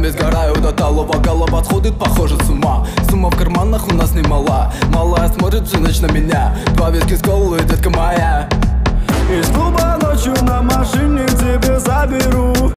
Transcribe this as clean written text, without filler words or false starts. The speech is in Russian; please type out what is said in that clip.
нами сгораю до талого. Голова сходит, похоже, с ума. Сумма в карманах у нас немала. Малая смотрит всю ночь на меня. 2 виски с колой, детка моя. Из клуба ночью на машине к тебе заберу.